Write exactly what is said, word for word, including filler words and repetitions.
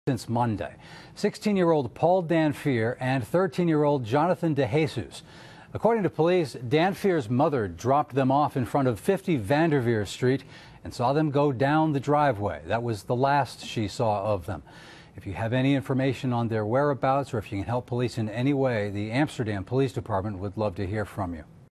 Since Monday. sixteen-year-old Paul Damphier and thirteen-year-old Jonathan DeJesus. According to police, Damphier's mother dropped them off in front of fifty Vanderveer Street and saw them go down the driveway. That was the last she saw of them. If you have any information on their whereabouts or if you can help police in any way, the Amsterdam Police Department would love to hear from you.